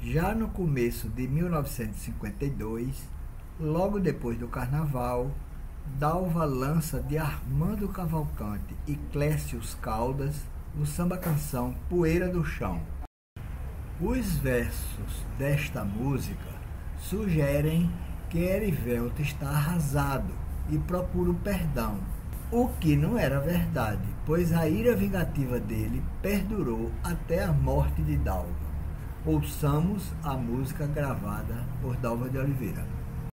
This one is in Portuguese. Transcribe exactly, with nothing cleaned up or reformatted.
Já no começo de mil novecentos e cinquenta e dois, logo depois do Carnaval, Dalva lança de Armando Cavalcante e Clécio Caldas o samba-canção Poeira do Chão. Os versos desta música sugerem que Erivelto está arrasado e procura o perdão, o que não era verdade, pois a ira vingativa dele perdurou até a morte de Dalva. Ouçamos a música gravada por Dalva de Oliveira.